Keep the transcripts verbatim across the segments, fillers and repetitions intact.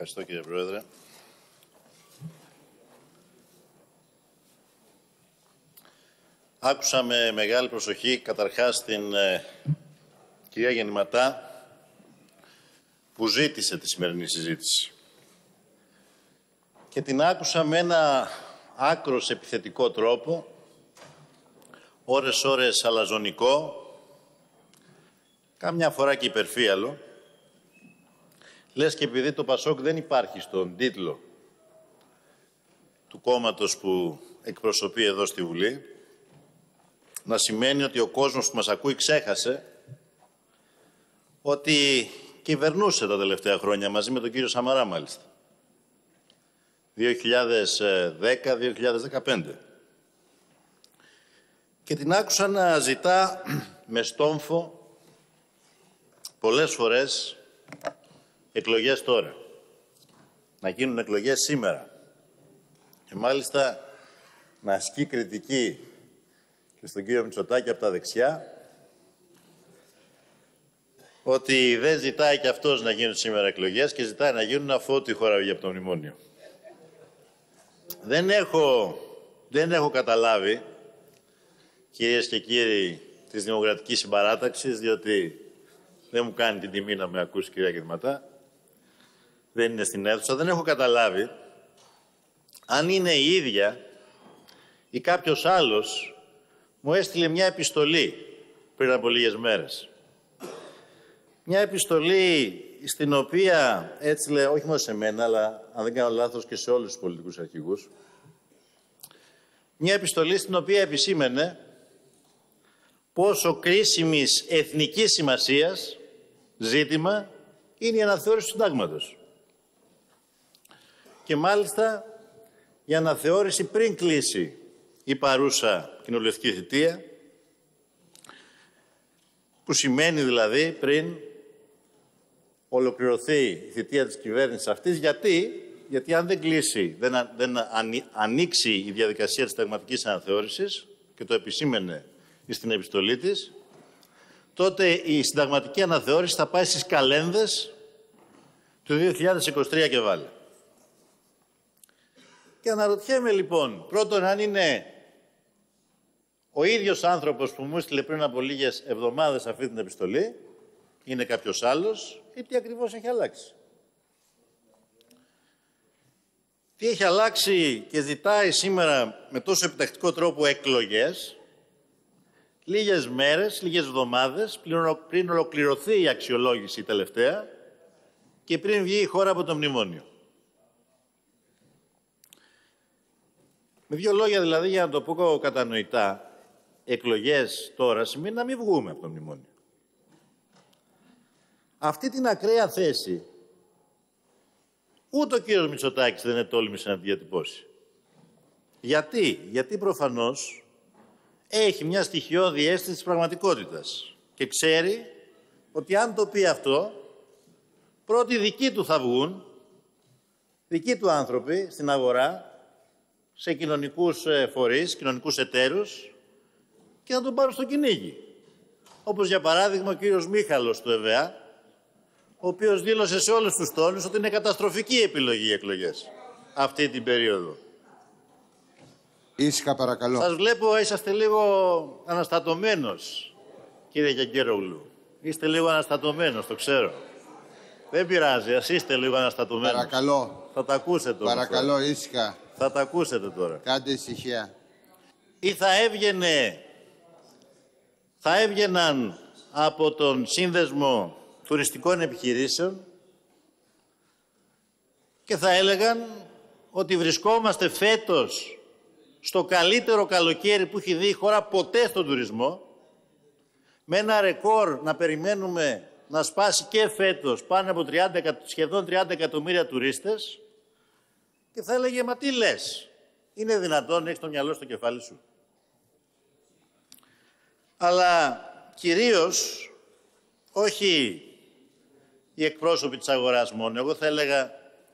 Ευχαριστώ, κύριε Πρόεδρε. Άκουσα με μεγάλη προσοχή, καταρχάς, την ε, κυρία Γεννηματά, που ζήτησε τη σημερινή συζήτηση. Και την άκουσα με ένα άκρος επιθετικό τρόπο, ώρες-ώρες αλαζονικό, κάμια φορά και υπερφύαλο. Λες και επειδή το Πασόκ δεν υπάρχει στον τίτλο του κόμματος που εκπροσωπεί εδώ στη Βουλή, να σημαίνει ότι ο κόσμος που μας ακούει ξέχασε ότι κυβερνούσε τα τελευταία χρόνια, μαζί με τον κύριο Σαμαρά μάλιστα, δύο χιλιάδες δέκα με δύο χιλιάδες δεκαπέντε. Και την άκουσα να ζητά με στόμφο πολλές φορές εκλογές τώρα. Να γίνουν εκλογές σήμερα. Και μάλιστα να ασκεί κριτική και στον κύριο Μητσοτάκη από τα δεξιά, ότι δεν ζητάει και αυτός να γίνουν σήμερα εκλογές και ζητάει να γίνουν αφού τη χώρα βγει από το μνημόνιο. Δεν έχω, δεν έχω καταλάβει, κυρίες και κύριοι της Δημοκρατικής Συμπαράταξης, διότι δεν μου κάνει την τιμή να με ακούσει κυρία Γεννηματά, δεν είναι στην αίθουσα, δεν έχω καταλάβει αν είναι η ίδια ή κάποιος άλλος μου έστειλε μια επιστολή πριν από λίγες μέρες. Μια επιστολή στην οποία έτσι λέει, όχι μόνο σε μένα, αλλά αν δεν κάνω λάθος και σε όλους τους πολιτικούς αρχηγούς, μια επιστολή στην οποία επισήμενε πόσο κρίσιμης εθνικής σημασίας ζήτημα είναι η αναθεώρηση του συντάγματος. Και μάλιστα η αναθεώρηση πριν κλείσει η παρούσα κοινοβουλευτική θητεία, που σημαίνει δηλαδή πριν ολοκληρωθεί η θητεία της κυβέρνησης αυτής. Γιατί, γιατί αν δεν κλείσει, δεν, α, δεν ανοί, ανοίξει η διαδικασία της συνταγματικής αναθεώρησης, και το επισήμενε στην επιστολή της, τότε η συνταγματική αναθεώρηση θα πάει στις καλένδες του δύο χιλιάδες είκοσι τρία και βάλε. Και αναρωτιέμαι λοιπόν, πρώτον, αν είναι ο ίδιος άνθρωπος που μου έστειλε πριν από λίγες εβδομάδες αυτή την επιστολή, είναι κάποιος άλλος, ή τι ακριβώς έχει αλλάξει. Τι έχει αλλάξει και ζητάει σήμερα με τόσο επιτακτικό τρόπο εκλογές, λίγες μέρες, λίγες εβδομάδες, πριν ολοκληρωθεί η αξιολόγηση η τελευταία και πριν βγει η χώρα από το μνημόνιο. Με δύο λόγια δηλαδή, για να το πω κατανοητά, εκλογές τώρα σημαίνει να μην βγούμε από το μνημόνιο. Αυτή την ακραία θέση ούτε ο κύριος Μητσοτάκης δεν είναι τόλμησε να τη διατυπώσει. Γιατί, γιατί προφανώς έχει μια στοιχειώδη αίσθηση της πραγματικότητας και ξέρει ότι αν το πει αυτό, πρώτοι δικοί του θα βγουν, δικοί του άνθρωποι στην αγορά, σε κοινωνικούς φορείς, κοινωνικούς εταίρους, και να τον πάρουν στο κυνήγι. Όπως για παράδειγμα ο κύριος Μίχαλος του ΕΒΕΑ, ο οποίος δήλωσε σε όλους τους τόνους ότι είναι καταστροφική επιλογή οι εκλογές αυτή την περίοδο. Ήσυχα παρακαλώ. Σας βλέπω, είσαστε λίγο αναστατωμένος, κύριε Γεγγέρογλου. Είστε λίγο αναστατωμένος, το ξέρω. Δεν πειράζει, ας είστε λίγο αναστατωμένος. Παρακαλώ. Θα τα ακούσετε όμως. Παρακαλώ, ήσυχα. Θα τα ακούσετε τώρα. Κάντε ησυχία. Ή θα έβγαινε, θα έβγαιναν από τον Σύνδεσμο Τουριστικών Επιχειρήσεων και θα έλεγαν ότι βρισκόμαστε φέτος στο καλύτερο καλοκαίρι που έχει δει η χώρα ποτέ στον τουρισμό, με ένα ρεκόρ να περιμένουμε να σπάσει και φέτος πάνω από τριάντα, σχεδόν τριάντα εκατομμύρια τουρίστες, και θα έλεγε, μα τι λες, είναι δυνατόν, έχεις το μυαλό στο κεφάλι σου? Αλλά κυρίως όχι οι εκπρόσωποι της αγοράς μόνο. Εγώ θα έλεγα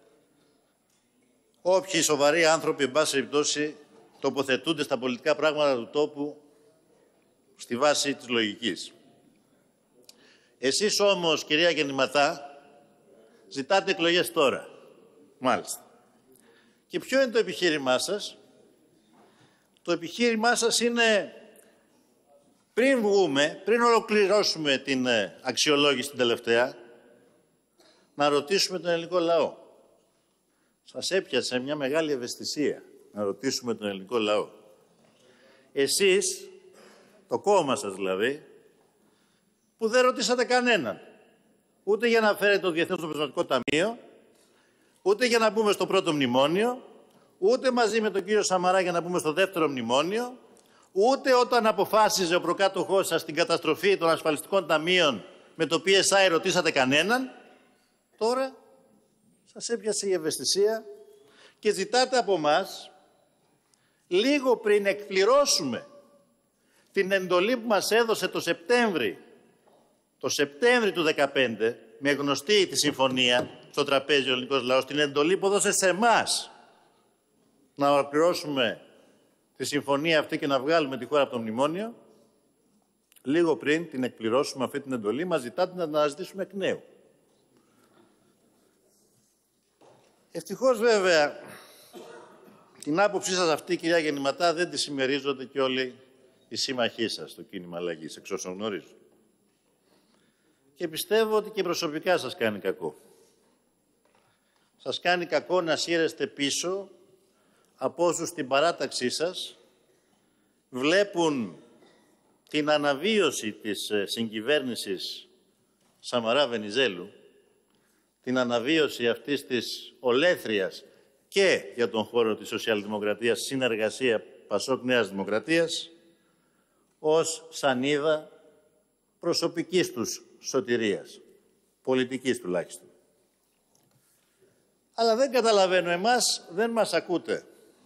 όποιοι σοβαροί άνθρωποι, εν πάση περιπτώσει, τοποθετούνται στα πολιτικά πράγματα του τόπου στη βάση της λογικής. Εσείς όμως, κυρία Γεννηματά, ζητάτε εκλογές τώρα. Μάλιστα. Και ποιο είναι το επιχείρημά σας? Το επιχείρημά σας είναι πριν βγούμε, πριν ολοκληρώσουμε την αξιολόγηση την τελευταία, να ρωτήσουμε τον ελληνικό λαό. Σας έπιασε μια μεγάλη ευαισθησία να ρωτήσουμε τον ελληνικό λαό. Εσείς, το κόμμα σας δηλαδή, που δεν ρωτήσατε κανέναν. Ούτε για να φέρετε το Διεθνές Νομισματικό Ταμείο, ούτε για να μπούμε στο πρώτο μνημόνιο, ούτε μαζί με τον κύριο Σαμαρά για να μπούμε στο δεύτερο μνημόνιο, ούτε όταν αποφάσιζε ο προκάτοχός σας την καταστροφή των ασφαλιστικών ταμείων με το πι ες άι ρωτήσατε κανέναν. Τώρα σας έπιασε η ευαισθησία και ζητάτε από μας, λίγο πριν εκπληρώσουμε την εντολή που μας έδωσε το Σεπτέμβρη, το Σεπτέμβρη του δύο χιλιάδες δεκαπέντε, με γνωστή τη συμφωνία στο τραπέζι ο ελληνικός λαός, την εντολή που έδωσε σε εμάς να ολοκληρώσουμε τη συμφωνία αυτή και να βγάλουμε τη χώρα από το μνημόνιο, λίγο πριν την εκπληρώσουμε αυτή την εντολή, μας ζητάτε να την αναζητήσουμε εκ νέου. Ευτυχώς βέβαια την άποψή σας αυτή, κυρία Γεννηματά, δεν τη συμμερίζονται και όλοι οι σύμμαχοί σας στο κίνημα αλλαγής, εξ όσων γνωρίζω. Και πιστεύω ότι και προσωπικά σας κάνει κακό. Σας κάνει κακό να σύρεστε πίσω από όσους στην παράταξή σας βλέπουν την αναβίωση της συγκυβέρνησης Σαμαρά-Βενιζέλου, την αναβίωση αυτής της ολέθριας και για τον χώρο της σοσιαλδημοκρατίας συνεργασία Πασόκ Νέας Δημοκρατίας, ως σανίδα προσωπικής τους σωτηρίας, πολιτικής τουλάχιστον. Αλλά δεν καταλαβαίνω, εμάς δεν μας ακούτε.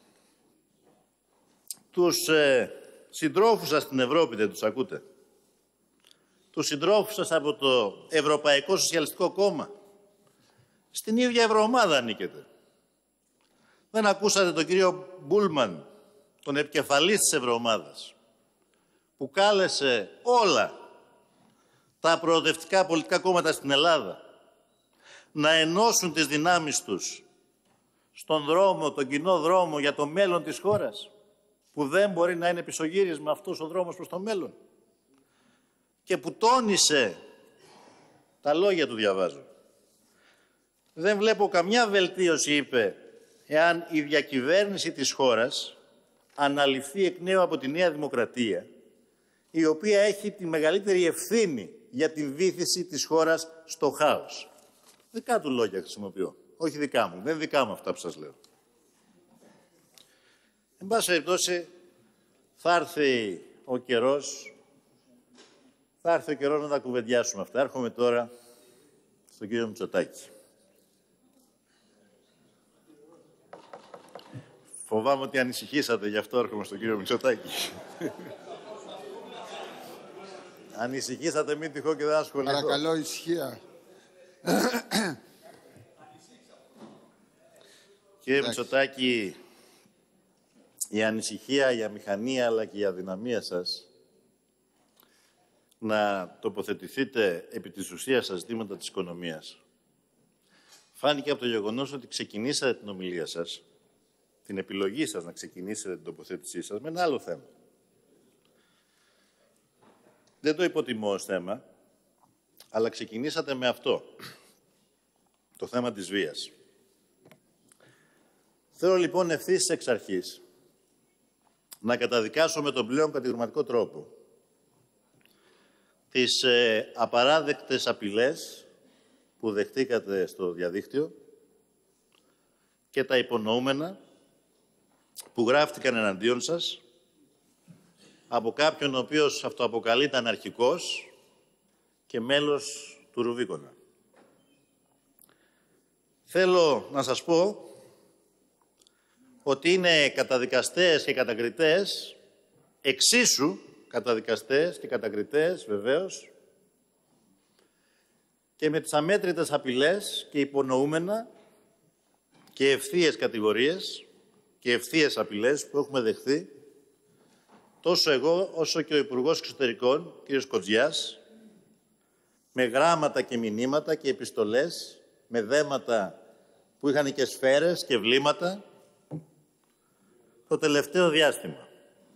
Τους ε, συντρόφους σας στην Ευρώπη δεν τους ακούτε. Τους συντρόφους σας από το Ευρωπαϊκό Σοσιαλιστικό Κόμμα. Στην ίδια ευρωομάδα ανήκετε. Δεν ακούσατε τον κύριο Μπούλμαν, τον επικεφαλής της ευρωομάδας, που κάλεσε όλα τα προοδευτικά πολιτικά κόμματα στην Ελλάδα να ενώσουν τις δυνάμεις τους στον δρόμο, τον κοινό δρόμο για το μέλλον της χώρας, που δεν μπορεί να είναι πισωγύρισμα αυτός ο δρόμος προς το μέλλον, και που τόνισε, τα λόγια του διαβάζω, δεν βλέπω καμιά βελτίωση, είπε, εάν η διακυβέρνηση της χώρας αναλυφθεί εκ νέου από τη Νέα Δημοκρατία, η οποία έχει τη μεγαλύτερη ευθύνη για την βύθιση της χώρας στο χάος. Δικά του λόγια χρησιμοποιώ, όχι δικά μου. Δεν είναι δικά μου αυτά που σας λέω. Εν πάση περιπτώσει, θα έρθει ο καιρός, θα έρθει ο καιρός να τα κουβεντιάσουμε αυτά. Έρχομαι τώρα στον κύριο Μητσοτάκη. Φοβάμαι ότι ανησυχήσατε, γι' αυτό έρχομαι στον κύριο Μητσοτάκη. Ανησυχήσατε, μην τυχόν και δεν ασχοληθώ. Παρακαλώ, ησυχία. Κύριε Μητσοτάκη, η ανησυχία, η αμηχανία αλλά και η αδυναμία σας να τοποθετηθείτε επί της ουσίας στα ζητήματα της οικονομίας φάνηκε από το γεγονός ότι ξεκινήσατε την ομιλία σας, την επιλογή σας να ξεκινήσετε την τοποθέτησή σας με ένα άλλο θέμα. Δεν το υποτιμώ ως θέμα, αλλά ξεκινήσατε με αυτό, το θέμα της βίας. Θέλω λοιπόν ευθύς εξ αρχής να καταδικάσω με τον πλέον κατηγορηματικό τρόπο τις ε, απαράδεκτες απειλές που δεχτήκατε στο διαδίκτυο και τα υπονοούμενα που γράφτηκαν εναντίον σας από κάποιον ο οποίος αυτοαποκαλείται αναρχικός και μέλος του Ρουβίκονα. Θέλω να σας πω ότι είναι καταδικαστές και κατακριτές, εξίσου καταδικαστές και κατακριτές βεβαίως, και με τις αμέτρητες απειλές και υπονοούμενα και ευθείες κατηγορίες και ευθείες απειλές που έχουμε δεχθεί τόσο εγώ όσο και ο Υπουργός Εξωτερικών, κ. Κοτζιάς, με γράμματα και μηνύματα και επιστολές, με δέματα που είχαν και σφαίρες και βλήματα το τελευταίο διάστημα.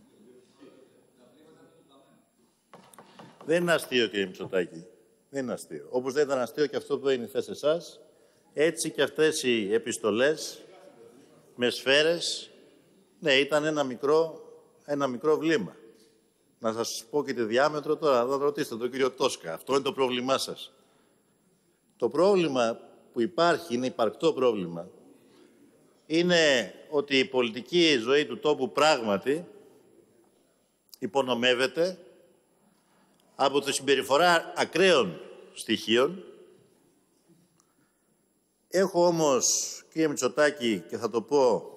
Δεν είναι αστείο, κύριε Μητσοτάκη. Δεν είναι αστείο. Όπως δεν ήταν αστείο και αυτό που έγινε χθες σε εσάς, έτσι και αυτές οι επιστολές με σφαίρες, ναι, ήταν ένα μικρό, ένα μικρό βλήμα. Να σας πω και τη διάμετρο τώρα, θα ρωτήσετε τον κύριο Τόσκα. Αυτό είναι το πρόβλημά σας. Το πρόβλημα που υπάρχει, είναι υπαρκτό πρόβλημα, είναι ότι η πολιτική ζωή του τόπου πράγματι υπονομεύεται από τη συμπεριφορά ακραίων στοιχείων. Έχω όμως, κύριε Μητσοτάκη, και θα το πω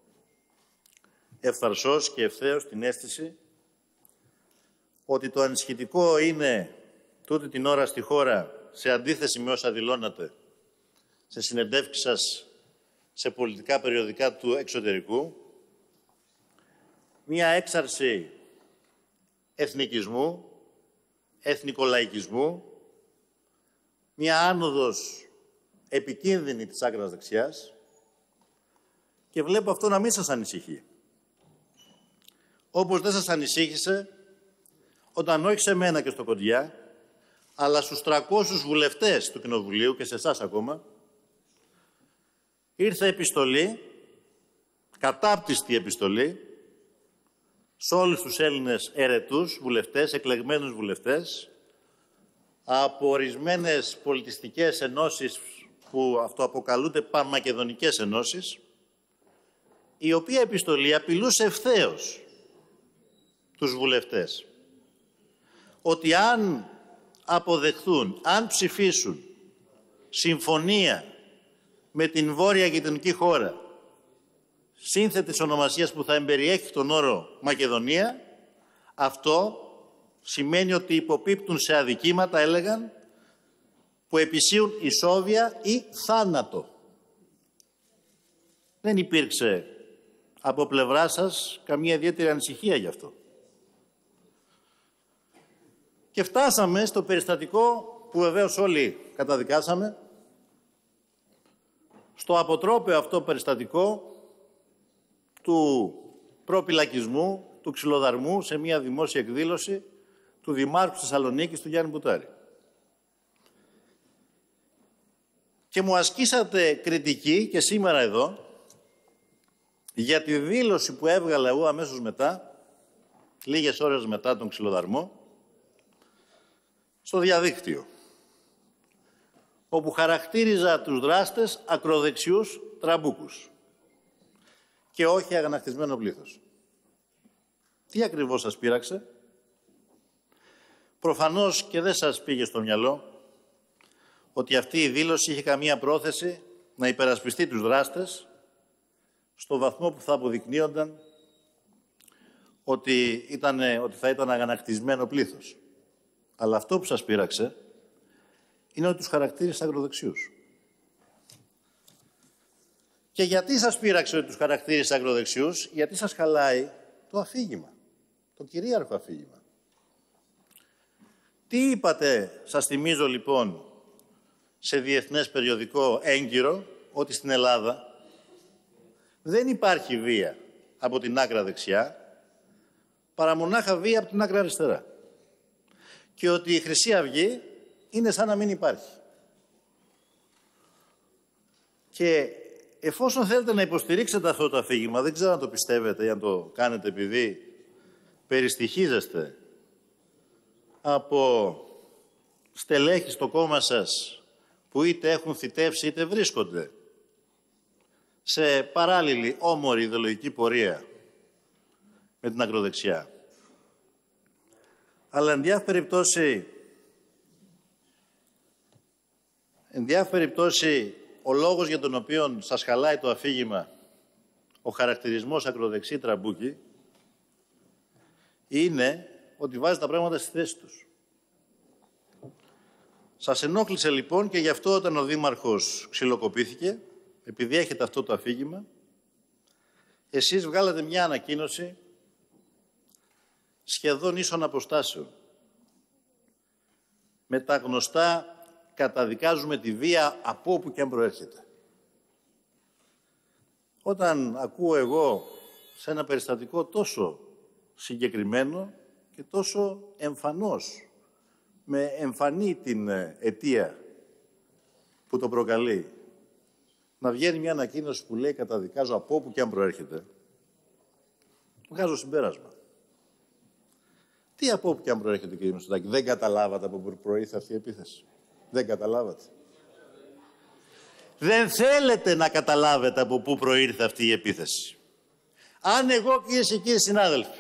ευθαρσώς και ευθέως, την αίσθηση ότι το ανησυχητικό είναι τούτη την ώρα στη χώρα, σε αντίθεση με όσα δηλώνατε σε συνεντεύξεις σας σε πολιτικά περιοδικά του εξωτερικού, μία έξαρση εθνικισμού, εθνικολαϊκισμού, μία άνοδος επικίνδυνη της άκρας δεξιάς, και βλέπω αυτό να μην σας ανησυχεί. Όπως δεν σας ανησύχησε όταν όχι σε μένα και στο Κοντιά, αλλά στους τριακόσιους βουλευτές του Κοινοβουλίου και σε εσάς ακόμα, ήρθε επιστολή, κατάπτυστη επιστολή, σε όλους τους Έλληνες ερετούς βουλευτές, εκλεγμένους βουλευτές, από ορισμένες πολιτιστικές ενώσεις που αυτοαποκαλούνται πανμακεδονικές ενώσεις, η οποία επιστολή απειλούσε ευθέως τους βουλευτές ότι αν αποδεχθούν, αν ψηφίσουν συμφωνία με την βόρεια γειτονική χώρα σύνθετης ονομασίας που θα εμπεριέχει τον όρο Μακεδονία, αυτό σημαίνει ότι υποπίπτουν σε αδικήματα, έλεγαν, που επισύουν ισόβια ή θάνατο. Δεν υπήρξε από πλευρά σας καμία ιδιαίτερη ανησυχία γι' αυτό. Και φτάσαμε στο περιστατικό που βεβαίως όλοι καταδικάσαμε, στο αποτρόπαιο αυτό περιστατικό του προπυλακισμού, του ξυλοδαρμού σε μια δημόσια εκδήλωση του Δημάρχου Θεσσαλονίκης, του Γιάννη Μπουτάρη. Και μου ασκήσατε κριτική και σήμερα εδώ για τη δήλωση που έβγαλα εγώ αμέσως μετά, λίγες ώρες μετά τον ξυλοδαρμό, στο διαδίκτυο, όπου χαρακτήριζα τους δράστες ακροδεξιούς τραμπούκους και όχι αγανακτισμένο πλήθος. Τι ακριβώς σας πείραξε? Προφανώς και δεν σας πήγε στο μυαλό ότι αυτή η δήλωση είχε καμία πρόθεση να υπερασπιστεί τους δράστες στο βαθμό που θα αποδεικνύονταν ότι, ήταν, ότι θα ήταν αγανακτισμένο πλήθος. Αλλά αυτό που σας πείραξε είναι ότι τους χαρακτήρισε αγροδεξιούς. Και γιατί σας πείραξε ότι τους χαρακτήρισε αγροδεξιούς? Γιατί σας χαλάει το αφήγημα, το κυρίαρχο αφήγημα. Τι είπατε, σας θυμίζω λοιπόν, σε διεθνές περιοδικό έγκυρο, ότι στην Ελλάδα δεν υπάρχει βία από την άκρα δεξιά, παρά μονάχα βία από την άκρα αριστερά. Και ότι η Χρυσή Αυγή είναι σαν να μην υπάρχει. Και εφόσον θέλετε να υποστηρίξετε αυτό το αφήγημα, δεν ξέρω αν το πιστεύετε ή αν το κάνετε επειδή περιστοιχίζεστε από στελέχη στο κόμμα σας που είτε έχουν θητεύσει είτε βρίσκονται σε παράλληλη όμορη ιδεολογική πορεία με την ακροδεξιά. Αλλά εν διάφορη περιπτώσει, εν διάφορη περιπτώσει, ο λόγος για τον οποίο σας χαλάει το αφήγημα, ο χαρακτηρισμός ακροδεξί τραμπούκι, είναι ότι βάζει τα πράγματα στη θέση τους. Σας ενόχλησε λοιπόν και γι' αυτό όταν ο Δήμαρχος ξυλοκοπήθηκε, επειδή έχετε αυτό το αφήγημα, εσείς βγάλατε μια ανακοίνωση σχεδόν ίσων αποστάσεων. Με τα γνωστά καταδικάζουμε τη βία από όπου και αν προέρχεται. όταν ακούω εγώ σε ένα περιστατικό τόσο συγκεκριμένο και τόσο εμφανώς, με εμφανή την αιτία που το προκαλεί, να βγαίνει μια ανακοίνωση που λέει καταδικάζω από όπου και αν προέρχεται, βγάζω συμπέρασμα. Τι από όπου και αν προέρχεται, κύριε Μητσοτάκη, δεν καταλάβατε από πού προήλθε αυτή η επίθεση? Δεν καταλάβατε? Δεν θέλετε να καταλάβετε από πού προήλθε αυτή η επίθεση. Αν εγώ, κυρίες και κύριοι συνάδελφοι,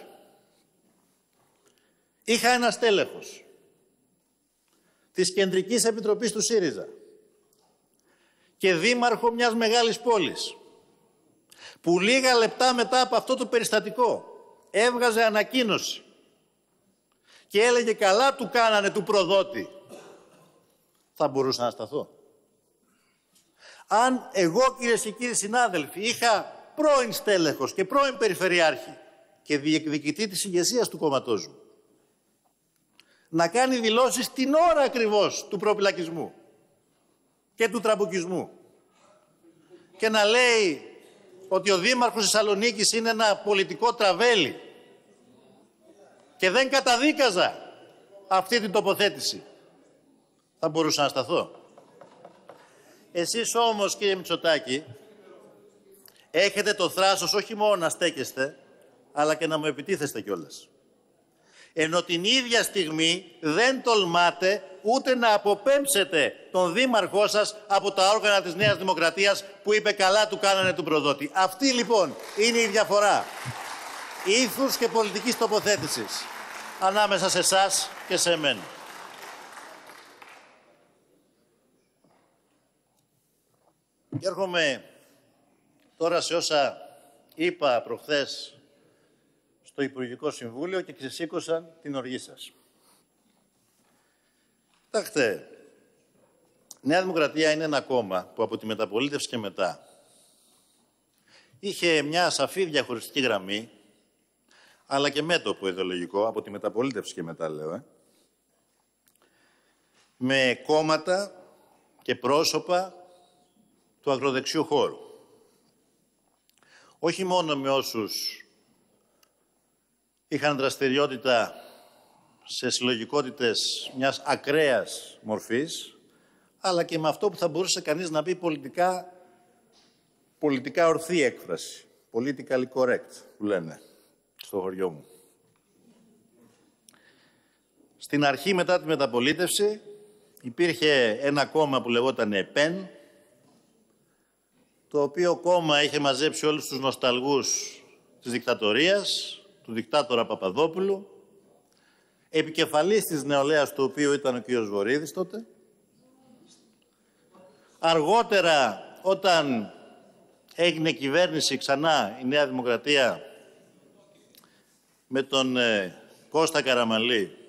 είχα ένα στέλεχος της Κεντρικής Επιτροπής του ΣΥΡΙΖΑ και δήμαρχο μιας μεγάλης πόλης, που λίγα λεπτά μετά από αυτό το περιστατικό έβγαζε ανακοίνωση και έλεγε καλά του κάνανε του προδότη, θα μπορούσα να σταθώ? Αν εγώ, κυρίες και κύριοι συνάδελφοι, είχα πρώην στέλεχος και πρώην περιφερειάρχη και διεκδικητή της ηγεσίας του κόμματός μου να κάνει δηλώσεις την ώρα ακριβώς του προπυλακισμού και του τραμπουκισμού και να λέει ότι ο Δήμαρχος Θεσσαλονίκης είναι ένα πολιτικό τραβέλι και δεν καταδίκαζα αυτή την τοποθέτηση, θα μπορούσα να σταθώ? Εσείς όμως, κύριε Μητσοτάκη, έχετε το θράσος όχι μόνο να στέκεστε, αλλά και να μου επιτίθεστε κιόλας. Ενώ την ίδια στιγμή δεν τολμάτε ούτε να αποπέμψετε τον δήμαρχό σας από τα όργανα της Νέας Δημοκρατίας που είπε καλά του κάνανε του προδότη. Αυτή λοιπόν είναι η διαφορά ήθους και πολιτικής τοποθέτησης ανάμεσα σε εσάς και σε εμένα. Και έρχομαι τώρα σε όσα είπα προχθές στο Υπουργικό Συμβούλιο και ξεσήκωσαν την οργή σας. Κοιτάξτε, η Νέα Δημοκρατία είναι ένα κόμμα που από τη μεταπολίτευση και μετά είχε μια σαφή διαχωριστική γραμμή, αλλά και μέτωπο ιδεολογικό, από τη μεταπολίτευση και μετά λέω, ε, με κόμματα και πρόσωπα του ακροδεξιού χώρου. Όχι μόνο με όσους είχαν δραστηριότητα σε συλλογικότητες μιας ακραίας μορφής, αλλά και με αυτό που θα μπορούσε κανείς να πει πολιτικά, πολιτικά ορθή έκφραση. Politically correct, που λένε στο χωριό μου. Στην αρχή, μετά τη μεταπολίτευση, υπήρχε ένα κόμμα που λεγόταν ΕΠΕΝ, το οποίο κόμμα είχε μαζέψει όλους τους νοσταλγούς της δικτατορίας, του δικτάτορα Παπαδόπουλου, επικεφαλής της νεολαίας του οποίου ήταν ο κ. Βορίδης τότε. Αργότερα, όταν έγινε κυβέρνηση ξανά η Νέα Δημοκρατία με τον ε, Κώστα Καραμανλή,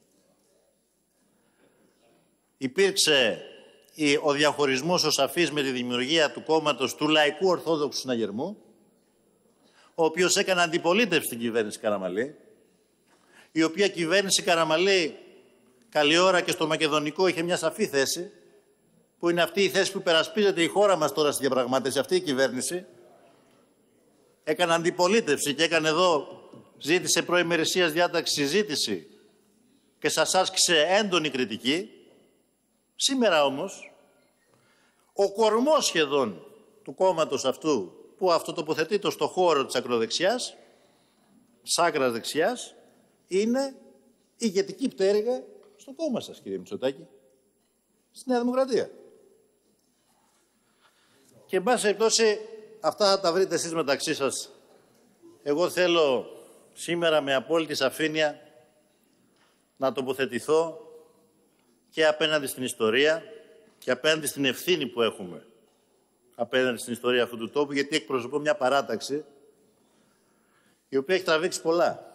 υπήρξε ο διαχωρισμός ο σαφής με τη δημιουργία του κόμματος του Λαϊκού Ορθόδοξου Συναγερμού, ο οποίος έκανε αντιπολίτευση στην κυβέρνηση Καραμανλή, η οποία κυβέρνηση Καραμανλή καλή ώρα και στο μακεδονικό είχε μια σαφή θέση, που είναι αυτή η θέση που υπερασπίζεται η χώρα μας τώρα στη διαπραγμάτευση, αυτή η κυβέρνηση. Έκανε αντιπολίτευση και έκανε εδώ, ζήτησε προημερησίας διάταξη συζήτηση και σας άσκησε έντονη κριτική. Σήμερα όμως, ο κορμός σχεδόν του κόμματος αυτού, που αυτοτοποθετείται στο χώρο της ακροδεξιάς, της άκρας δεξιάς, είναι ηγετική πτέρυγα στο κόμμα σας, κύριε Μητσοτάκη, στη Νέα Δημοκρατία. Και εν πάση περιπτώσει, αυτά θα τα βρείτε εσείς μεταξύ σας. Εγώ θέλω σήμερα με απόλυτη σαφήνεια να τοποθετηθώ και απέναντι στην ιστορία και απέναντι στην ευθύνη που έχουμε απέναντι στην ιστορία αυτού του τόπου, γιατί εκπροσωπώ μια παράταξη η οποία έχει τραβήξει πολλά.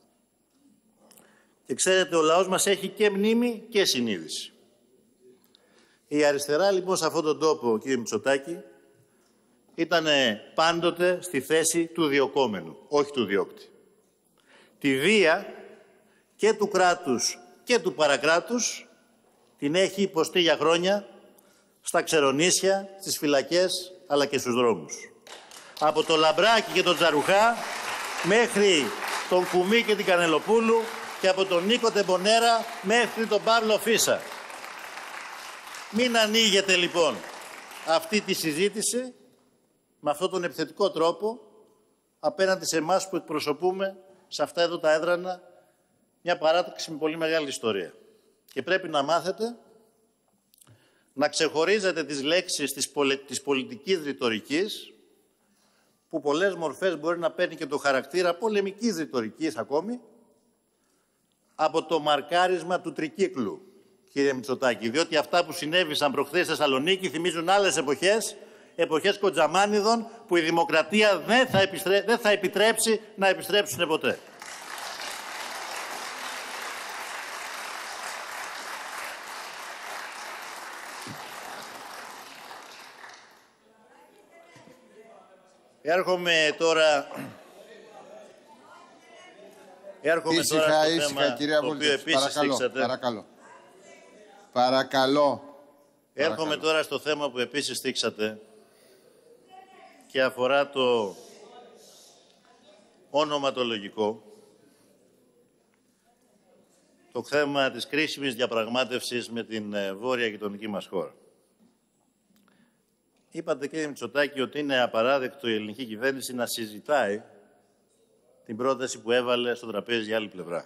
Και ξέρετε, ο λαός μας έχει και μνήμη και συνείδηση. Η αριστερά λοιπόν σε αυτόν τον τόπο, κύριε Μητσοτάκη, ήταν πάντοτε στη θέση του διωκόμενου, όχι του διώκτη. Τη βία και του κράτους και του παρακράτους την έχει υποστεί για χρόνια στα ξερονήσια, στις φυλακές, αλλά και στους δρόμους. Από το Λαμπράκι και τον Τζαρουχά μέχρι τον Κουμί και την Κανελοπούλου και από τον Νίκο Τεμπονέρα μέχρι τον Παύλο Φίσα. Μην ανοίγετε λοιπόν αυτή τη συζήτηση με αυτόν τον επιθετικό τρόπο απέναντι σε εμάς που εκπροσωπούμε σε αυτά εδώ τα έδρανα μια παράταξη με πολύ μεγάλη ιστορία. Και πρέπει να μάθετε να ξεχωρίζετε τις λέξεις της, πολι... της πολιτικής ρητορικής, που πολλές μορφές μπορεί να παίρνει και το χαρακτήρα πολεμικής ρητορικής ακόμη, από το μαρκάρισμα του τρικύκλου, κύριε Μητσοτάκη. Διότι αυτά που συνέβησαν προχθές στη Θεσσαλονίκη θυμίζουν άλλες εποχές, εποχές κοντζαμάνιδων, που η δημοκρατία δεν θα, επιστρέ... δεν θα επιτρέψει να επιστρέψουν ποτέ. Έρχομαι τώρα, Έρχομαι ήσυχα, τώρα στο ήσυχα, θέμα κυρία το οποίο Βούλτεψ, επίσης παρακαλώ, θίξατε. παρακαλώ. Παρακαλώ. Έρχομαι παρακαλώ. τώρα στο θέμα που επίσης θίξατε και αφορά το ονοματολογικό, το θέμα της κρίσιμης διαπραγμάτευσης με την βόρεια γειτονική μας χώρα. Είπατε, κύριε Μητσοτάκη, ότι είναι απαράδεκτο η ελληνική κυβέρνηση να συζητάει την πρόταση που έβαλε στο τραπέζι η άλλη πλευρά.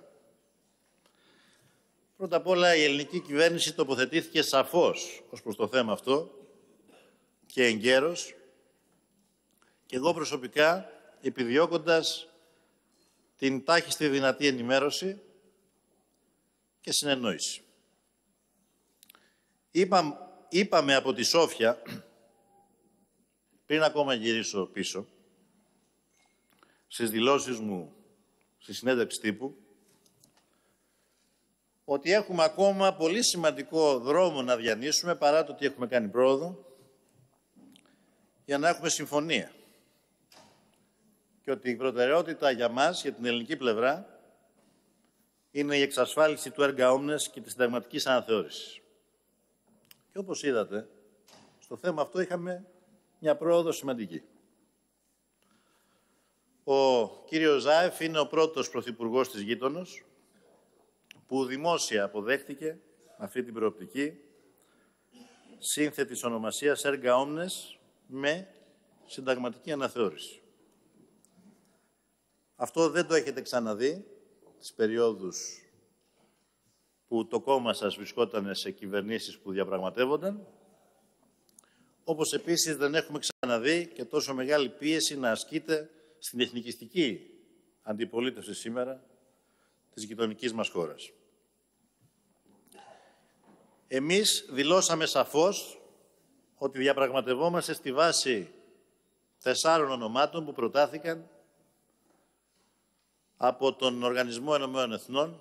Πρώτα απ' όλα, η ελληνική κυβέρνηση τοποθετήθηκε σαφώς ως προς το θέμα αυτό και εγκαίρως, και εγώ προσωπικά επιδιώκοντας την τάχιστη δυνατή ενημέρωση και συνεννόηση. Είπα, είπαμε από τη Σόφια, πριν ακόμα γυρίσω πίσω, στις δηλώσεις μου στη συνέντευξη τύπου, ότι έχουμε ακόμα πολύ σημαντικό δρόμο να διανύσουμε, παρά το ότι έχουμε κάνει πρόοδο, για να έχουμε συμφωνία. Και ότι η προτεραιότητα για μας, για την ελληνική πλευρά, είναι η εξασφάλιση του έργα όμνες και της συνταγματικής αναθεώρησης. Και όπως είδατε, στο θέμα αυτό είχαμε μια πρόοδο σημαντική. Ο κύριος Ζάεφ είναι ο πρώτος πρωθυπουργός της γείτονος που δημόσια αποδέχτηκε αυτή την προοπτική σύνθετης ονομασίας έργα όμνες με συνταγματική αναθεώρηση. Αυτό δεν το έχετε ξαναδεί τις περιόδους που το κόμμα σας βρισκόταν σε κυβερνήσεις που διαπραγματεύονταν, όπως επίσης δεν έχουμε ξαναδεί και τόσο μεγάλη πίεση να ασκείται στην εθνικιστική αντιπολίτευση σήμερα της γειτονικής μας χώρας. Εμείς δηλώσαμε σαφώς ότι διαπραγματευόμαστε στη βάση τεσσάρων ονομάτων που προτάθηκαν από τον Οργανισμό Ενωμένων Εθνών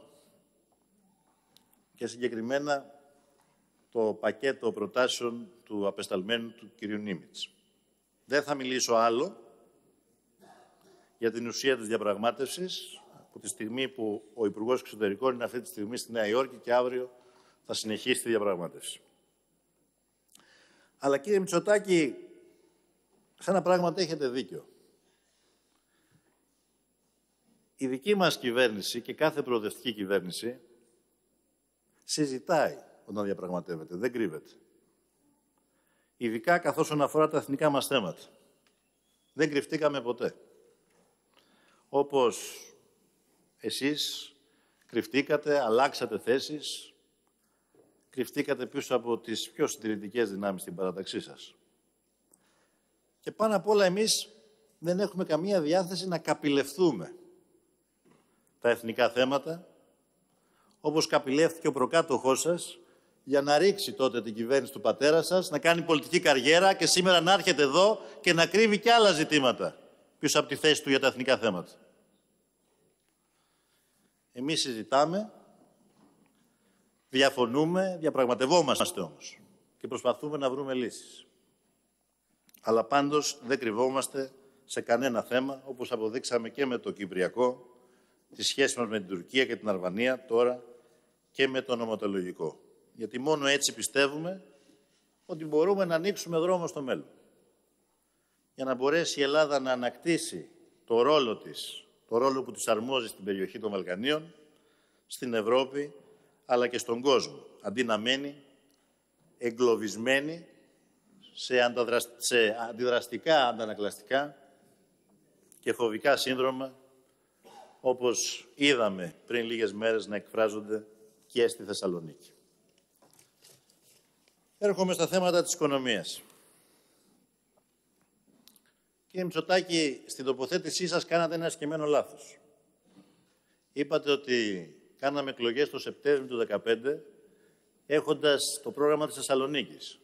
και συγκεκριμένα το πακέτο προτάσεων του απεσταλμένου του κ. Νίμιτς. Δεν θα μιλήσω άλλο για την ουσία της διαπραγμάτευσης, από τη στιγμή που ο Υπουργός Εξωτερικών είναι αυτή τη στιγμή στη Νέα Υόρκη και αύριο θα συνεχίσει τη διαπραγμάτευση. Αλλά κύριε Μητσοτάκη, σε ένα πράγμα έχετε δίκιο. Η δική μας κυβέρνηση και κάθε προοδευτική κυβέρνηση συζητάει όταν διαπραγματεύεται, δεν κρύβεται. Ειδικά καθώς αφορά τα εθνικά μας θέματα. Δεν κρυφτήκαμε ποτέ. Όπως εσείς κρυφτήκατε, αλλάξατε θέσεις, κρυφτήκατε πίσω από τις πιο συντηρητικές δυνάμεις στην παράταξή σας. Και πάνω απ' όλα εμείς δεν έχουμε καμία διάθεση να καπηλευθούμε τα εθνικά θέματα, όπως καπηλεύτηκε ο προκάτοχός σας για να ρίξει τότε την κυβέρνηση του πατέρα σας, να κάνει πολιτική καριέρα και σήμερα να έρχεται εδώ και να κρύβει και άλλα ζητήματα πίσω από τη θέση του για τα εθνικά θέματα. Εμείς συζητάμε, διαφωνούμε, διαπραγματευόμαστε όμως και προσπαθούμε να βρούμε λύσεις. Αλλά πάντως δεν κρυβόμαστε σε κανένα θέμα, όπως αποδείξαμε και με το Κυπριακό, τη σχέση μας με την Τουρκία και την Αλβανία, τώρα και με το νομοτολογικό. Γιατί μόνο έτσι πιστεύουμε ότι μπορούμε να ανοίξουμε δρόμο στο μέλλον. για να μπορέσει η Ελλάδα να ανακτήσει το ρόλο της, το ρόλο που της αρμόζει στην περιοχή των Βαλκανίων, στην Ευρώπη, αλλά και στον κόσμο, αντί να μένει εγκλωβισμένη σε, ανταδρασ... σε αντιδραστικά, αντανακλαστικά και φοβικά σύνδρομα, όπως είδαμε πριν λίγες μέρες να εκφράζονται και στη Θεσσαλονίκη. Έρχομαι στα θέματα της οικονομίας. Κύριε Μητσοτάκη, στην τοποθέτησή σας κάνατε ένα σκεμμένο λάθος. Είπατε ότι κάναμε εκλογές το Σεπτέμβριο του δύο χιλιάδες δεκαπέντε έχοντας το πρόγραμμα της Θεσσαλονίκης.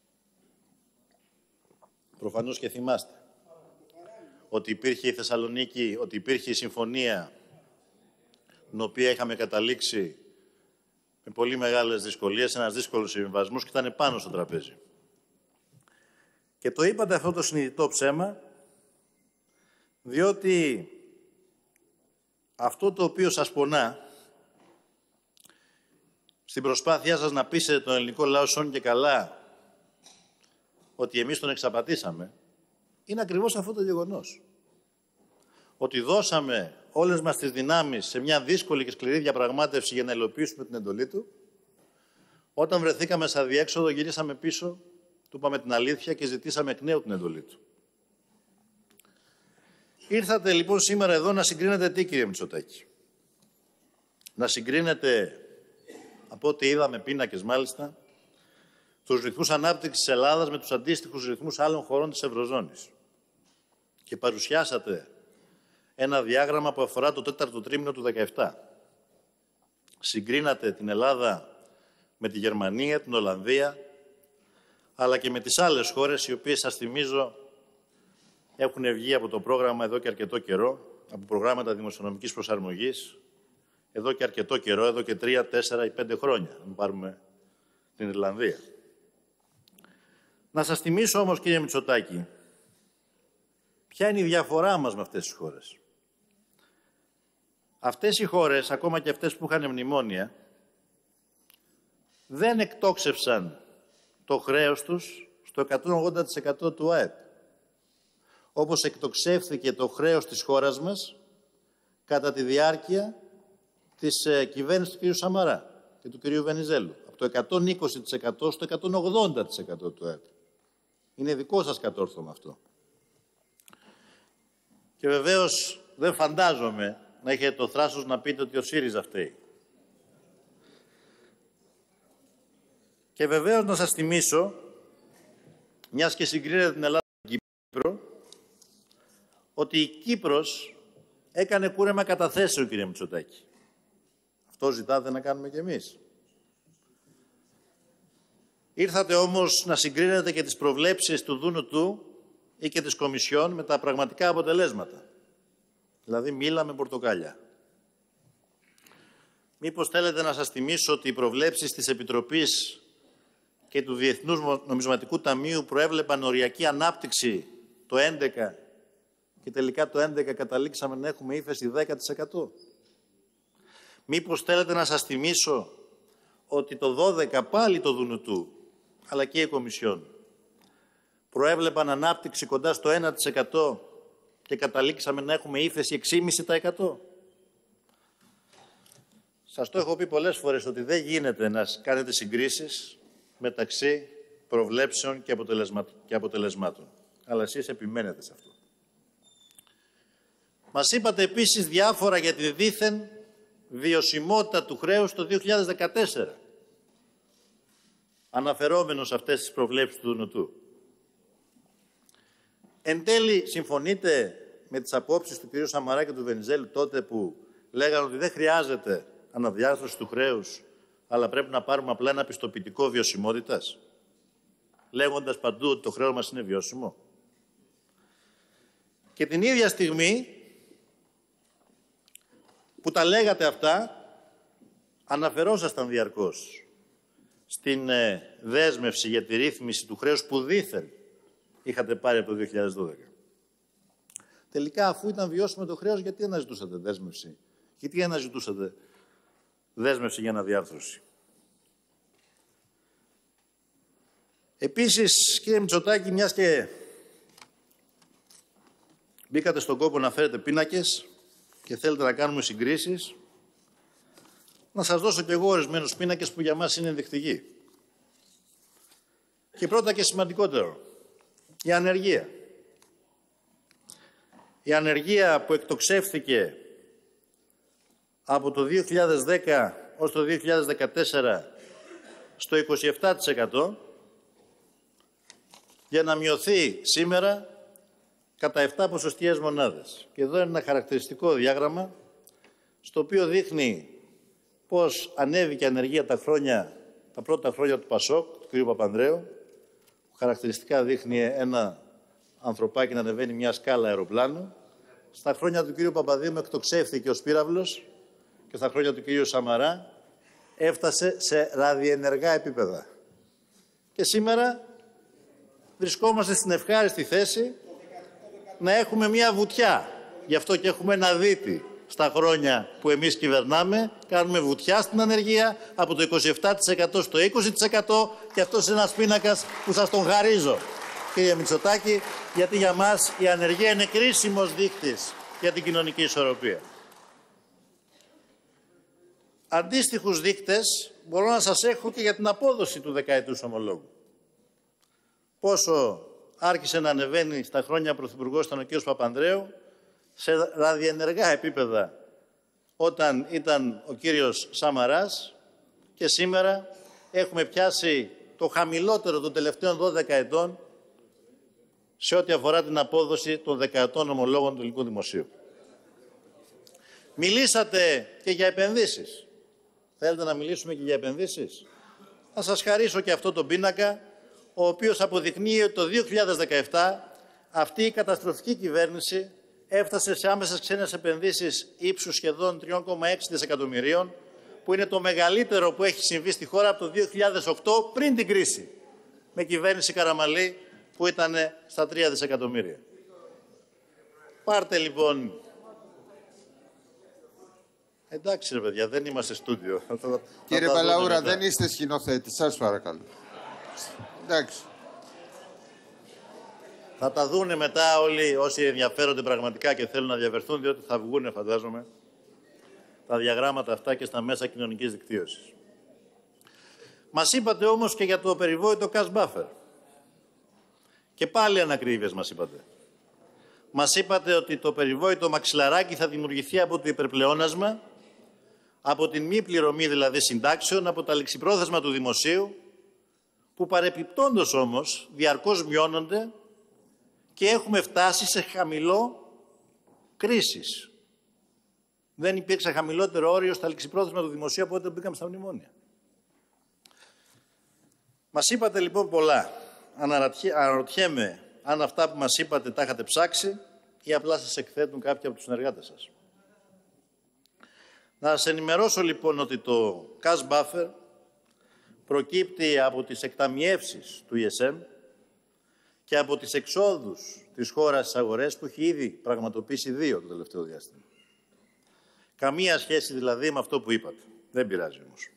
Προφανώς και θυμάστε ότι υπήρχε η Θεσσαλονίκη, ότι υπήρχε η συμφωνία την οποία είχαμε καταλήξει με πολύ μεγάλες δυσκολίες, ένας δύσκολος συμβιβασμός και ήταν πάνω στο τραπέζι. Και το είπατε αυτό το συνειδητό ψέμα, διότι αυτό το οποίο σας πονά στην προσπάθειά σας να πείσετε τον ελληνικό λαό σώνει και καλά ότι εμείς τον εξαπατήσαμε, είναι ακριβώς αυτό το γεγονός. Ότι δώσαμε όλες μας τις δυνάμεις σε μια δύσκολη και σκληρή διαπραγμάτευση για να υλοποιήσουμε την εντολή του. Όταν βρεθήκαμε σε αδιέξοδο, γυρίσαμε πίσω, του είπαμε την αλήθεια και ζητήσαμε εκ νέου την εντολή του. Ήρθατε λοιπόν σήμερα εδώ να συγκρίνετε τι, κύριε Μητσοτάκη? Να συγκρίνετε, από ό,τι είδαμε πίνακες μάλιστα, τους ρυθμούς ανάπτυξης της Ελλάδας με τους αντίστοιχους ρυθμούς άλλων χωρών της Ευρωζώνης. Και παρουσιάσατε ένα διάγραμμα που αφορά το τέταρτο τρίμηνο του δύο χιλιάδες δεκαεπτά. Συγκρίνατε την Ελλάδα με τη Γερμανία, την Ολλανδία, αλλά και με τις άλλες χώρες, οι οποίες, σας θυμίζω, έχουν βγει από το πρόγραμμα εδώ και αρκετό καιρό, από προγράμματα δημοσιονομικής προσαρμογής, εδώ και αρκετό καιρό, εδώ και τρία, τέσσερα ή πέντε χρόνια, αν πάρουμε την Ιρλανδία. Να σας θυμίσω όμως, κύριε Μητσοτάκη, ποια είναι η διαφορά μας με αυτές τις χώρες. Αυτές οι χώρες, ακόμα και αυτές που είχαν μνημόνια, δεν εκτόξευσαν το χρέος τους στο εκατόν ογδόντα τοις εκατό του ΑΕΠ. Όπως εκτοξεύθηκε το χρέος της χώρας μας κατά τη διάρκεια της ε, κυβέρνησης του κ. Σαμαρά και του κ. Βενιζέλου. Από το εκατόν είκοσι τοις εκατό στο εκατόν ογδόντα τοις εκατό του ΑΕΠ. Είναι δικό σας κατόρθωμα αυτό. Και βεβαίως δεν φαντάζομαι να έχετε το θράσος να πείτε ότι ο ΣΥΡΙΖΑ φταίει. Και βεβαίως να σας θυμίσω, μιας και συγκρίνεται την Ελλάδα με την Κύπρο, ότι η Κύπρος έκανε κούρεμα καταθέσεων, κύριε Μητσοτάκη. Αυτό ζητάτε να κάνουμε κι εμείς. Ήρθατε όμως να συγκρίνετε και τις προβλέψεις του Δούνου ή και της Κομισιόν με τα πραγματικά αποτελέσματα. Δηλαδή μήλα με πορτοκάλια. Μήπως θέλετε να σας θυμίσω ότι οι προβλέψεις της Επιτροπής και του Διεθνούς Νομισματικού Ταμείου προέβλεπαν οριακή ανάπτυξη το έντεκα και τελικά το έντεκα καταλήξαμε να έχουμε ύφεση δέκα τοις εκατό. Μήπως θέλετε να σας θυμίσω ότι το δώδεκα πάλι το Δουνουτού, αλλά και η Κομισιόν, προέβλεπαν ανάπτυξη κοντά στο ένα τοις εκατό και καταλήξαμε να έχουμε ύφεση έξι κόμμα πέντε τοις εκατό. Σας το έχω πει πολλές φορές ότι δεν γίνεται να κάνετε συγκρίσεις μεταξύ προβλέψεων και, αποτελεσμα... και αποτελεσμάτων. Αλλά εσείς επιμένετε σε αυτό. Μας είπατε επίσης διάφορα για τη δίθεν βιωσιμότητα του χρέους το δύο χιλιάδες δεκατέσσερα, αναφερόμενος σε αυτές τις προβλέψεις του Δουνουτού. Εν τέλει, συμφωνείτε με τις απόψεις του κ. Σαμαρά και του Βενιζέλου τότε που λέγανε ότι δεν χρειάζεται αναδιάρθρωση του χρέους, αλλά πρέπει να πάρουμε απλά ένα πιστοποιητικό βιωσιμότητας, λέγοντας παντού ότι το χρέος μας είναι βιώσιμο. Και την ίδια στιγμή που τα λέγατε αυτά, αναφερόσασταν διαρκώς στην ε, δέσμευση για τη ρύθμιση του χρέους που δήθεν είχατε πάρει από το δύο χιλιάδες δώδεκα. Τελικά, αφού ήταν βιώσιμο το χρέος, γιατί αναζητούσατε δέσμευση? Γιατί αναζητούσατε δέσμευση για αναδιάρθρωση? Επίσης, κύριε Μητσοτάκη, μιας και Μπήκατε στον κόπο να φέρετε πίνακες και θέλετε να κάνουμε συγκρίσεις. Να σας δώσω κι εγώ ορισμένους πίνακες που για μας είναι ενδεικτικοί. Και πρώτα και σημαντικότερο, η ανεργία. Η ανεργία που εκτοξεύθηκε από το δύο χιλιάδες δέκα ως το δύο χιλιάδες δεκατέσσερα στο είκοσι επτά τοις εκατό για να μειωθεί σήμερα κατά επτά ποσοστιαίες μονάδες. Και εδώ είναι ένα χαρακτηριστικό διάγραμμα στο οποίο δείχνει πώς ανέβηκε η ανεργία τα, χρόνια, τα πρώτα χρόνια του Πασόκ, του κ. Παπανδρέου, που χαρακτηριστικά δείχνει ένα ανθρωπάκι να ανεβαίνει μια σκάλα αεροπλάνου. Στα χρόνια του κ. Παπαδήμου εκτοξεύθηκε ο Σπύραυλος και στα χρόνια του κ. Σαμαρά έφτασε σε ραδιενεργά επίπεδα. Και σήμερα βρισκόμαστε στην ευχάριστη θέση να έχουμε μια βουτιά. Γι' αυτό και έχουμε ένα δίτη στα χρόνια που εμείς κυβερνάμε. Κάνουμε βουτιά στην ανεργία από το είκοσι επτά τοις εκατό στο είκοσι τοις εκατό και αυτός είναι ένας πίνακας που σας τον χαρίζω, κύριε Μητσοτάκη, γιατί για μας η ανεργία είναι κρίσιμος δείκτης για την κοινωνική ισορροπία. Αντίστοιχους δείκτες μπορώ να σας έχω και για την απόδοση του δεκαετούς ομολόγου. Πόσο άρχισε να ανεβαίνει στα χρόνια πρωθυπουργός ήταν ο κ. Παπανδρέου, σε ραδιενεργά επίπεδα όταν ήταν ο κύριος Σαμαράς και σήμερα έχουμε πιάσει το χαμηλότερο των τελευταίων δώδεκα ετών σε ό,τι αφορά την απόδοση των δεκαετών ομολόγων του ελληνικού δημοσίου. Μιλήσατε και για επενδύσεις. Θέλετε να μιλήσουμε και για επενδύσεις? Θα σας χαρίσω και αυτό τον πίνακα, ο οποίος αποδεικνύει ότι το δύο χιλιάδες δεκαεπτά αυτή η καταστροφική κυβέρνηση έφτασε σε άμεσες ξένες επενδύσεις ύψους σχεδόν τρία κόμμα έξι δισεκατομμυρίων, που είναι το μεγαλύτερο που έχει συμβεί στη χώρα από το δύο χιλιάδες οκτώ πριν την κρίση, με κυβέρνηση Καραμανλή που ήταν στα τρία δισεκατομμύρια. Πάρτε λοιπόν... Εντάξει ρε παιδιά, δεν είμαστε στούντιο. Κύριε Μπαλαούρα, δεν είστε σκηνοθέτης, σας παρακαλώ. Εντάξει. Θα τα δούνε μετά όλοι όσοι ενδιαφέρονται πραγματικά και θέλουν να διαβερθούν, διότι θα βγούνε, φαντάζομαι, τα διαγράμματα αυτά και στα μέσα κοινωνικής δικτύωσης. Μας είπατε όμως και για το περιβόητο cash buffer. Και πάλι ανακρίβειες μας είπατε. Μας είπατε ότι το περιβόητο μαξιλαράκι θα δημιουργηθεί από το υπερπλεόνασμα, από την μη πληρωμή δηλαδή συντάξεων, από τα ληξιπρόθεσμα του δημοσίου, που παρεπιπτόντως όμως διαρκώς μειώνονται και έχουμε φτάσει σε χαμηλό κρίσης. Δεν υπήρξε χαμηλότερο όριο στα ληξιπρόθεσμα του δημοσίου από όταν μπήκαμε στα μνημόνια. Μας είπατε λοιπόν πολλά. Αναρωτιέμαι αν αυτά που μας είπατε τα είχατε ψάξει ή απλά σας εκθέτουν κάποιοι από τους συνεργάτες σας. Να σας ενημερώσω λοιπόν ότι το cash buffer προκύπτει από τις εκταμιεύσεις του ι ες εμ και από τις εξόδους της χώρας στις αγορές που έχει ήδη πραγματοποιήσει δύο το τελευταίο διάστημα. Καμία σχέση δηλαδή με αυτό που είπατε. Δεν πειράζει όμως.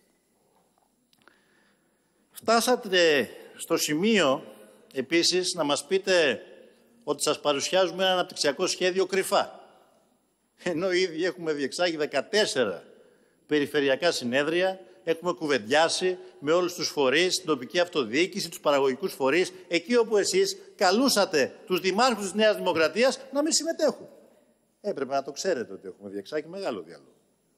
Φτάσατε στο σημείο επίσης να μας πείτε ότι σας παρουσιάζουμε ένα αναπτυξιακό σχέδιο κρυφά. Ενώ ήδη έχουμε διεξάγει δεκατέσσερα περιφερειακά συνέδρια, έχουμε κουβεντιάσει με όλους τους φορείς, την τοπική αυτοδιοίκηση, τους παραγωγικούς φορείς, εκεί όπου εσείς καλούσατε τους δημάρχους της Νέας Δημοκρατίας να μην συμμετέχουν. Έπρεπε να το ξέρετε ότι έχουμε διεξάγει μεγάλο διάλογο.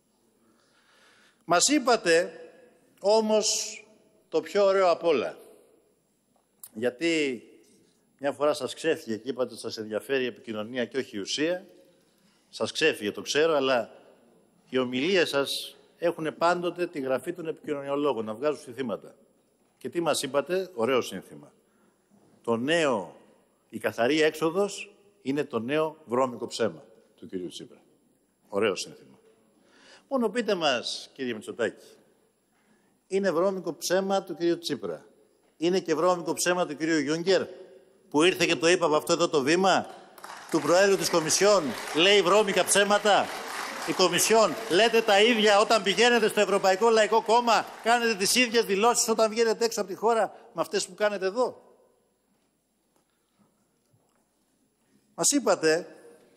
Μας είπατε όμως το πιο ωραίο απ' όλα. Γιατί μια φορά σας ξέφυγε και είπατε ότι σας ενδιαφέρει η επικοινωνία και όχι η ουσία. Σας ξέφυγε, το ξέρω, αλλά οι ομιλίες σας έχουν πάντοτε τη γραφή των επικοινωνιολόγων, να βγάζουν συνθήματα. Και τι μας είπατε? Ωραίο σύνθημα. Το νέο, η καθαρή έξοδος είναι το νέο βρώμικο ψέμα του κυρίου Τσίπρα. Ωραίο σύνθημα. Μόνο πείτε μας, κύριε Μητσοτάκη, είναι βρώμικο ψέμα του κυρίου Τσίπρα? Είναι και βρώμικο ψέμα του κυρίου Γιούγκερ, που ήρθε και το είπα από αυτό εδώ το βήμα του Προέδρου της Κομισιόν, λέει βρώμικα ψέματα? Η Κομισιόν, λέτε τα ίδια όταν πηγαίνετε στο Ευρωπαϊκό Λαϊκό Κόμμα, κάνετε τις ίδιες δηλώσεις όταν βγαίνετε έξω από τη χώρα με αυτές που κάνετε εδώ? Μας είπατε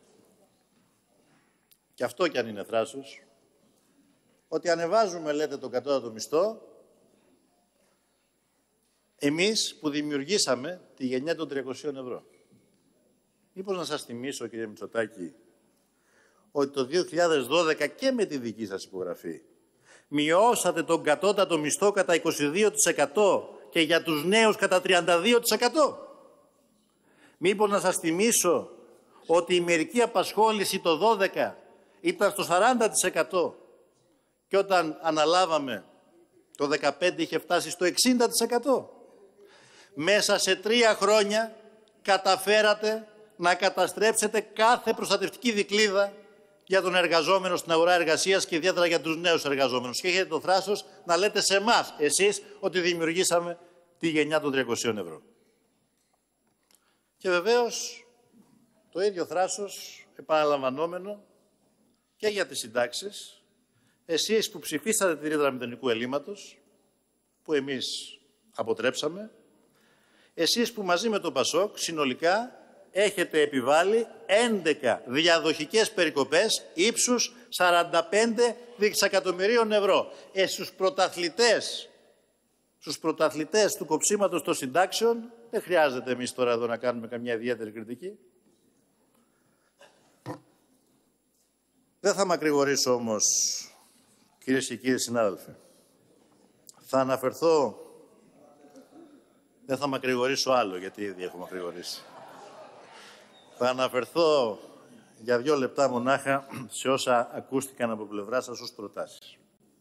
και αυτό κι αν είναι θράσος, ότι ανεβάζουμε, λέτε, τον κατώτατο μισθό, εμείς που δημιουργήσαμε τη γενιά των τριακοσίων ευρώ. Μήπως να σας θυμίσω, κύριε Μητσοτάκη, ότι το δύο χιλιάδες δώδεκα και με τη δική σας υπογραφή μειώσατε τον κατώτατο μισθό κατά είκοσι δύο τοις εκατό και για τους νέους κατά τριάντα δύο τοις εκατό. Μήπως να σας θυμίσω ότι η μερική απασχόληση το δώδεκα ήταν στο σαράντα τοις εκατό και όταν αναλάβαμε το δεκαπέντε είχε φτάσει στο εξήντα τοις εκατό. Μέσα σε τρία χρόνια καταφέρατε να καταστρέψετε κάθε προστατευτική δικλίδα για τον εργαζόμενο στην αγορά εργασίας και ιδιαίτερα για τους νέους εργαζόμενους. Και έχετε το θράσος να λέτε σε εμάς, εσείς, ότι δημιουργήσαμε τη γενιά των τριακοσίων ευρώ. Και βεβαίως το ίδιο θράσος επαναλαμβανόμενο και για τις συντάξεις, εσείς που ψηφίσατε τη ρήτρα μηδενικού ελλείμματος, που εμείς αποτρέψαμε, εσείς που μαζί με το Πασόκ συνολικά έχετε επιβάλει έντεκα διαδοχικές περικοπές ύψους σαράντα πέντε δισεκατομμυρίων ευρώ. Ε, στους πρωταθλητές, στους πρωταθλητές του κοψίματος των συντάξεων, δεν χρειάζεται εμείς τώρα εδώ να κάνουμε καμιά ιδιαίτερη κριτική. Δεν θα μακρηγορήσω όμως, κυρίες και κύριοι συνάδελφοι. Θα αναφερθώ, δεν θα μακρηγορήσω άλλο, γιατί ήδη έχω μακρηγορήσει. Θα αναφερθώ για δύο λεπτά μονάχα σε όσα ακούστηκαν από πλευρά σας ως προτάσεις.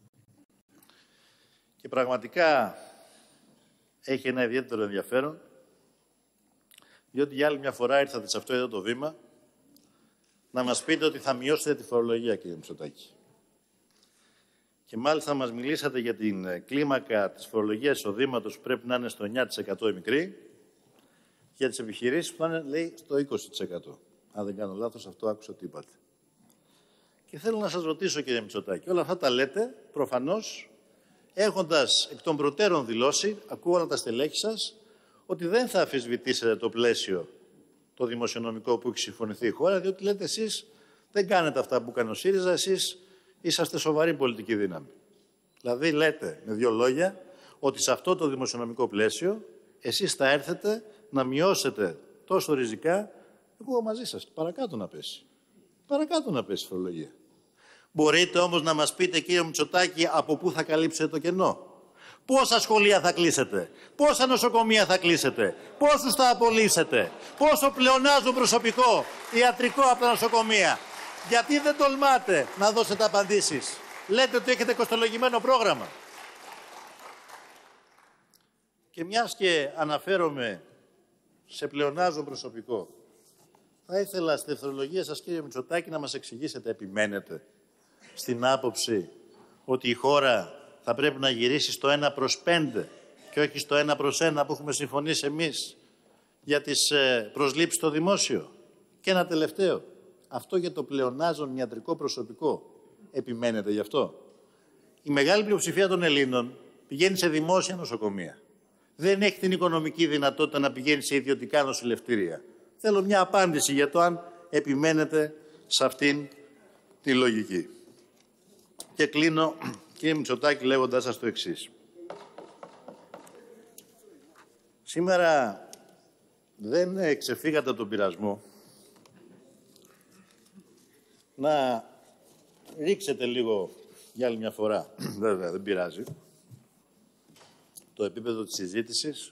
Και πραγματικά έχει ένα ιδιαίτερο ενδιαφέρον, διότι για άλλη μια φορά ήρθατε σε αυτό εδώ το βήμα να μας πείτε ότι θα μειώσετε τη φορολογία, κύριε Μητσοτάκη. Και μάλιστα μας μιλήσατε για την κλίμακα της φορολογίας εισοδήματος που πρέπει να είναι στο εννιά τοις εκατό η μικρή, για τις επιχειρήσεις που θα είναι, λέει, στο είκοσι τοις εκατό. Αν δεν κάνω λάθος, αυτό άκουσα ότι είπατε. Και θέλω να σας ρωτήσω, κύριε Μητσοτάκη, όλα αυτά τα λέτε, προφανώς, έχοντας εκ των προτέρων δηλώσει, ακούω τα στελέχη σας, ότι δεν θα αμφισβητήσετε το πλαίσιο το δημοσιονομικό που έχει συμφωνηθεί η χώρα, διότι λέτε εσείς δεν κάνετε αυτά που κάνει ο ΣΥΡΙΖΑ, εσείς είσαστε σοβαρή πολιτική δύναμη. Δηλαδή λέτε, με δύο λόγια, ότι σε αυτό το δημοσιονομικό πλαίσιο εσείς θα έρθετε να μειώσετε τόσο ριζικά, εγώ μαζί σας, παρακάτω να πέσει. Παρακάτω να πέσει η φορολογία. Μπορείτε όμως να μας πείτε, κύριε Μητσοτάκη, από πού θα καλύψετε το κενό. Πόσα σχολεία θα κλείσετε, πόσα νοσοκομεία θα κλείσετε, πόσους θα απολύσετε, πόσο πλεονάζουν προσωπικό ιατρικό από τα νοσοκομεία. Γιατί δεν τολμάτε να δώσετε απαντήσεις. Λέτε ότι έχετε κοστολογημένο πρόγραμμα. Και μιας και αναφέρομαι σε πλεονάζον προσωπικό, θα ήθελα στη δευτερολογία σας, κύριε Μητσοτάκη, να μας εξηγήσετε, επιμένετε στην άποψη ότι η χώρα θα πρέπει να γυρίσει στο ένα προς πέντε και όχι στο ένα προς ένα που έχουμε συμφωνήσει εμείς για τις προσλήψεις στο δημόσιο. Και ένα τελευταίο, αυτό για το πλεονάζον ιατρικό προσωπικό, επιμένετε γι' αυτό. Η μεγάλη πλειοψηφία των Ελλήνων πηγαίνει σε δημόσια νοσοκομεία. Δεν έχει την οικονομική δυνατότητα να πηγαίνει σε ιδιωτικά νοσηλευτήρια. Θέλω μια απάντηση για το αν επιμένετε σε αυτήν τη λογική. Και κλείνω, κύριε Μητσοτάκη, λέγοντας σας το εξής. Σήμερα δεν ξεφύγατε από τον πειρασμό να ρίξετε λίγο για άλλη μια φορά, βέβαια δεν πειράζει, το επίπεδο της συζήτησης,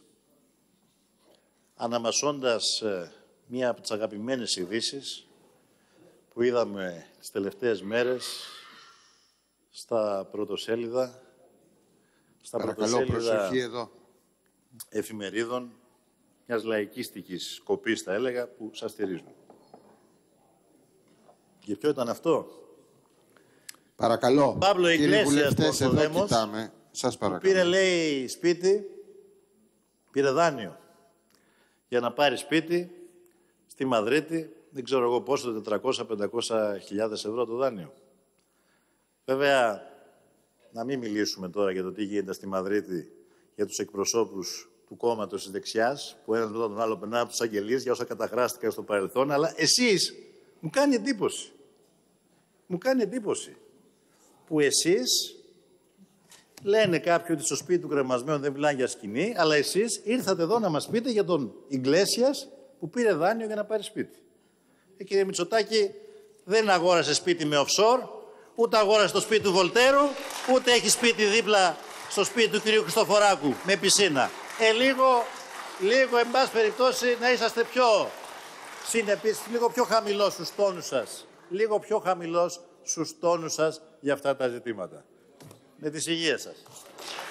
αναμασώντας ε, μία από τις αγαπημένες ειδήσεις που είδαμε τις τελευταίες μέρες στα πρωτοσέλιδα, στα Παρακαλώ, προσοχή εδώ. Εφημερίδων μιας λαϊκίστικης κοπής, θα έλεγα, που σας στηρίζουν. Και ποιο ήταν αυτό? Παρακαλώ, Παύλο κύριοι Ιγκλέσιας, βουλευτές, εδώ Πορτοδέμος, κοιτάμε. Σας παρακαλώ. Πήρε, λέει, σπίτι, πήρε δάνειο για να πάρει σπίτι στη Μαδρίτη, δεν ξέρω εγώ πόσο, τετρακόσιες με πεντακόσιες χιλιάδες ευρώ το δάνειο. Βέβαια, να μην μιλήσουμε τώρα για το τι γίνεται στη Μαδρίτη για τους εκπροσώπους του κόμματος της δεξιάς, που ένας μετά τον άλλο περνά από τους αγγελίες για όσα καταχράστηκαν στο παρελθόν, αλλά εσείς μου κάνει εντύπωση. Μου κάνει εντύπωση που εσείς, λένε κάποιοι ότι στο σπίτι του κρεμασμένου δεν μιλάνε για σκηνή, αλλά εσείς ήρθατε εδώ να μας πείτε για τον Ιγκλέσιας που πήρε δάνειο για να πάρει σπίτι. Ε, κύριε Μητσοτάκη, δεν αγόρασε σπίτι με offshore, ούτε αγόρασε το σπίτι του Βολτέρου, ούτε έχει σπίτι δίπλα στο σπίτι του κυρίου Χριστοφοράκου με πισίνα. Ε, λίγο, λίγο, εν πάση περιπτώσει, να είσαστε πιο συνεπείς, λίγο πιο χαμηλός στους τόνους σας. Λίγο πιο χαμηλός στους τόνους σας για αυτά τα ζητήματα. Με τις υγείες σας.